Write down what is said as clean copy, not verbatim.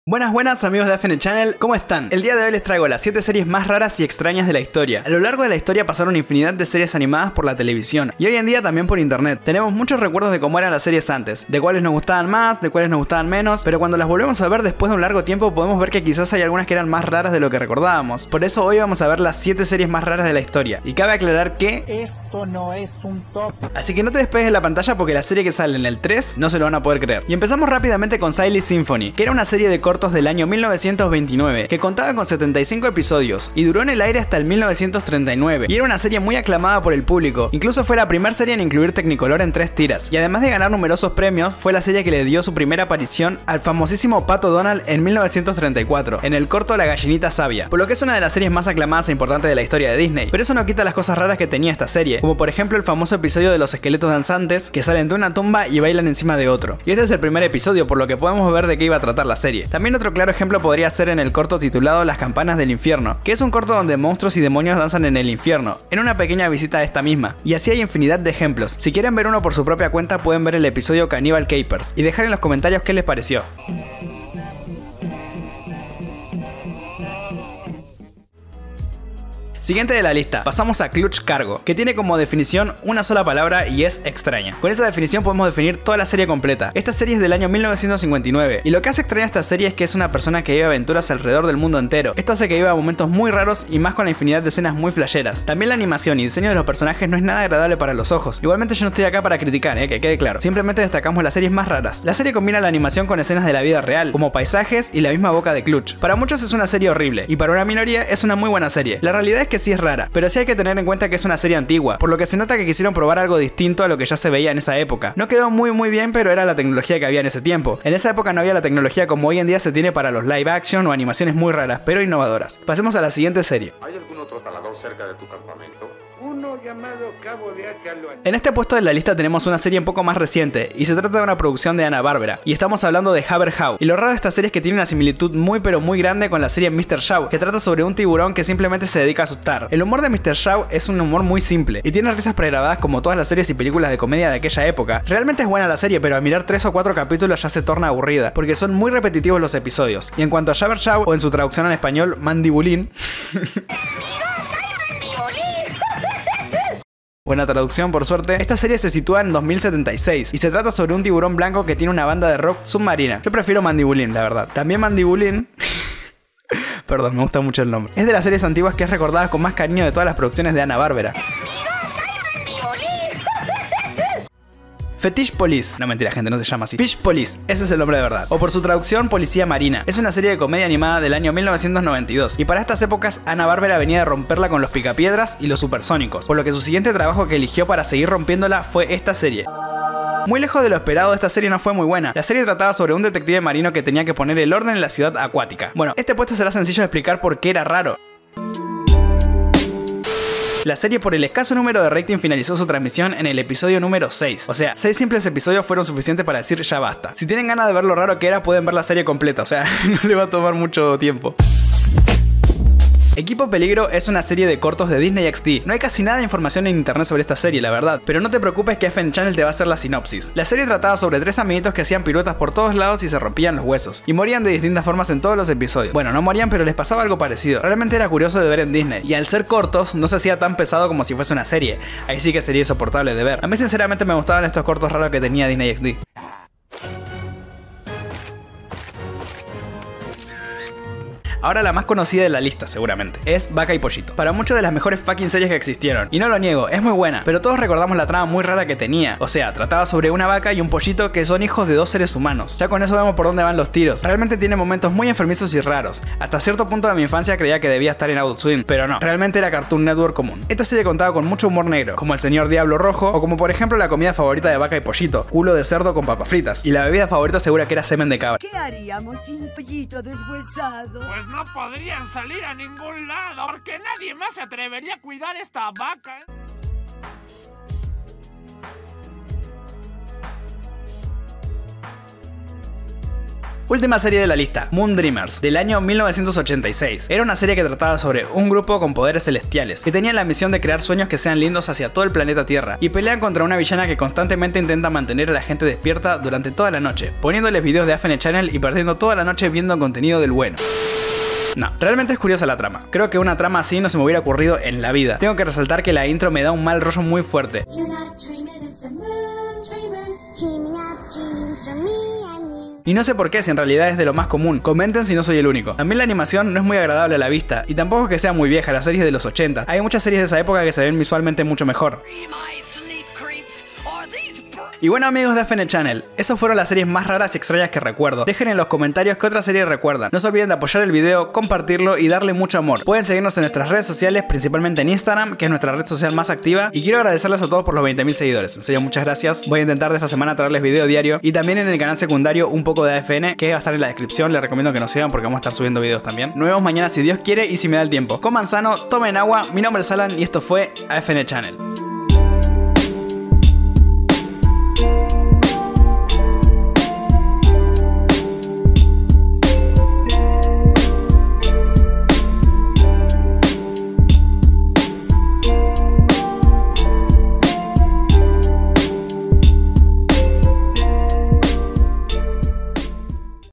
Buenas amigos de AFN Channel, ¿cómo están? El día de hoy les traigo las 7 series más raras y extrañas de la historia. A lo largo de la historia pasaron infinidad de series animadas por la televisión y hoy en día también por internet. Tenemos muchos recuerdos de cómo eran las series antes, de cuáles nos gustaban más, de cuáles nos gustaban menos, pero cuando las volvemos a ver después de un largo tiempo podemos ver que quizás hay algunas que eran más raras de lo que recordábamos. Por eso hoy vamos a ver las 7 series más raras de la historia. Y cabe aclarar que esto no es un top. Así que no te despegues de la pantalla porque la serie que sale en el 3 no se lo van a poder creer. Y empezamos rápidamente con Silent Symphony, que era una serie de cortos del año 1929 que contaba con 75 episodios y duró en el aire hasta el 1939 y era una serie muy aclamada por el público. Incluso fue la primera serie en incluir Technicolor en 3 tiras y además de ganar numerosos premios fue la serie que le dio su primera aparición al famosísimo Pato Donald en 1934 en el corto La gallinita sabia, por lo que es una de las series más aclamadas e importantes de la historia de Disney. Pero eso no quita las cosas raras que tenía esta serie, como por ejemplo el famoso episodio de los esqueletos danzantes que salen de una tumba y bailan encima de otro. Y este es el primer episodio, por lo que podemos ver de qué iba a tratar la serie. También otro claro ejemplo podría ser en el corto titulado Las campanas del infierno, que es un corto donde monstruos y demonios danzan en el infierno, en una pequeña visita a esta misma. Y así hay infinidad de ejemplos. Si quieren ver uno por su propia cuenta pueden ver el episodio Cannibal Capers y dejar en los comentarios qué les pareció. Siguiente de la lista, pasamos a Clutch Cargo, que tiene como definición una sola palabra y es extraña. Con esa definición podemos definir toda la serie completa. Esta serie es del año 1959 y lo que hace extraña a esta serie es que es una persona que vive aventuras alrededor del mundo entero. Esto hace que viva momentos muy raros y más con la infinidad de escenas muy flasheras. También la animación y diseño de los personajes no es nada agradable para los ojos. Igualmente yo no estoy acá para criticar, que quede claro. Simplemente destacamos las series más raras. La serie combina la animación con escenas de la vida real, como paisajes y la misma boca de Clutch. Para muchos es una serie horrible y para una minoría es una muy buena serie. La realidad es que sí es rara, pero sí hay que tener en cuenta que es una serie antigua, por lo que se nota que quisieron probar algo distinto a lo que ya se veía en esa época. No quedó muy bien, pero era la tecnología que había en ese tiempo. En esa época no había la tecnología como hoy en día se tiene para los live action o animaciones muy raras, pero innovadoras. Pasemos a la siguiente serie. ¿Hay algún otro talador cerca de tu campamento? Uno llamado Cabo de Hacha. En este puesto de la lista tenemos una serie un poco más reciente, y se trata de una producción de Hanna-Barbera, y estamos hablando de Haber How. Y lo raro de esta serie es que tiene una similitud muy grande con la serie Mr. Shaw, que trata sobre un tiburón que simplemente se dedica a asustar. El humor de Mr. Shaw es un humor muy simple, y tiene risas pregrabadas como todas las series y películas de comedia de aquella época. Realmente es buena la serie, pero al mirar 3 o 4 capítulos ya se torna aburrida, porque son muy repetitivos los episodios. Y en cuanto a Haber Shaw, o en su traducción en español, Mandibulín... Buena traducción, por suerte. Esta serie se sitúa en 2076 y se trata sobre un tiburón blanco que tiene una banda de rock submarina. Yo prefiero Mandibulín, la verdad. También Mandibulín... Perdón, me gusta mucho el nombre. Es de las series antiguas que es recordada con más cariño de todas las producciones de Hanna-Barbera. Fetish Police. No, mentira, gente, no se llama así. Fish Police, ese es el nombre de verdad. O por su traducción, Policía Marina. Es una serie de comedia animada del año 1992. Y para estas épocas, Hanna-Barbera venía de romperla con los Picapiedras y los Supersónicos. Por lo que su siguiente trabajo que eligió para seguir rompiéndola fue esta serie. Muy lejos de lo esperado, esta serie no fue muy buena. La serie trataba sobre un detective marino que tenía que poner el orden en la ciudad acuática. Bueno, este puesto será sencillo de explicar por qué era raro. La serie por el escaso número de rating finalizó su transmisión en el episodio número 6. O sea, 6 simples episodios fueron suficientes para decir ya basta. Si tienen ganas de ver lo raro que era, pueden ver la serie completa, o sea, no le va a tomar mucho tiempo. Equipo Peligro es una serie de cortos de Disney XD. No hay casi nada de información en internet sobre esta serie, la verdad, pero no te preocupes que AFN Channel te va a hacer la sinopsis. La serie trataba sobre 3 amiguitos que hacían piruetas por todos lados y se rompían los huesos, y morían de distintas formas en todos los episodios. Bueno, no morían, pero les pasaba algo parecido. Realmente era curioso de ver en Disney, y al ser cortos, no se hacía tan pesado como si fuese una serie. Ahí sí que sería insoportable de ver. A mí sinceramente me gustaban estos cortos raros que tenía Disney XD. Ahora la más conocida de la lista, seguramente, es Vaca y Pollito. Para muchos de las mejores fucking series que existieron. Y no lo niego, es muy buena, pero todos recordamos la trama muy rara que tenía. O sea, trataba sobre una vaca y un pollito que son hijos de 2 seres humanos. Ya con eso vemos por dónde van los tiros. Realmente tiene momentos muy enfermizos y raros. Hasta cierto punto de mi infancia creía que debía estar en Adult Swim, pero no, realmente era Cartoon Network común. Esta serie contaba con mucho humor negro, como el señor Diablo Rojo, o como por ejemplo la comida favorita de Vaca y Pollito, culo de cerdo con papas fritas. Y la bebida favorita segura que era semen de cabra. ¿Qué haríamos sin pollito deshuesado? Pues no podrían salir a ningún lado, porque nadie más se atrevería a cuidar esta vaca. Última serie de la lista, Moon Dreamers, del año 1986. Era una serie que trataba sobre un grupo con poderes celestiales, que tenía la misión de crear sueños que sean lindos hacia todo el planeta Tierra, y pelean contra una villana que constantemente intenta mantener a la gente despierta durante toda la noche, poniéndoles videos de AFN Channel y perdiendo toda la noche viendo contenido del bueno. No, realmente es curiosa la trama. Creo que una trama así no se me hubiera ocurrido en la vida. Tengo que resaltar que la intro me da un mal rollo muy fuerte. Y no sé por qué, si en realidad es de lo más común. Comenten si no soy el único. También la animación no es muy agradable a la vista, y tampoco es que sea muy vieja, la serie es de los 80. Hay muchas series de esa época que se ven visualmente mucho mejor. Y bueno, amigos de AFN Channel, esas fueron las series más raras y extrañas que recuerdo. Dejen en los comentarios qué otra serie recuerdan. No se olviden de apoyar el video, compartirlo y darle mucho amor. Pueden seguirnos en nuestras redes sociales, principalmente en Instagram, que es nuestra red social más activa. Y quiero agradecerles a todos por los 20.000 seguidores. En serio, muchas gracias. Voy a intentar de esta semana traerles video diario. Y también en el canal secundario un poco de AFN, que va a estar en la descripción. Les recomiendo que nos sigan porque vamos a estar subiendo videos también. Nos vemos mañana si Dios quiere y si me da el tiempo. Coman sano, tomen agua. Mi nombre es Alan y esto fue AFN Channel.